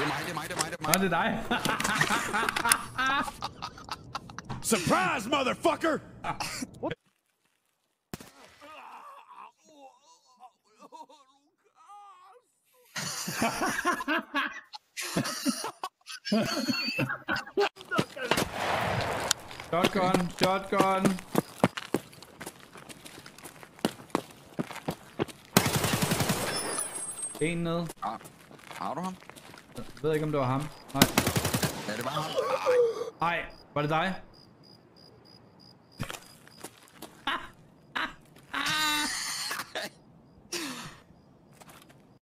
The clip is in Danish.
Nå, det er dig. Surprise, motherfucker! What? Shotgun. En ned. Har du ham? Jeg ved ikke, om det var ham. Nej. Ja, det var ham. Nej, var det dig?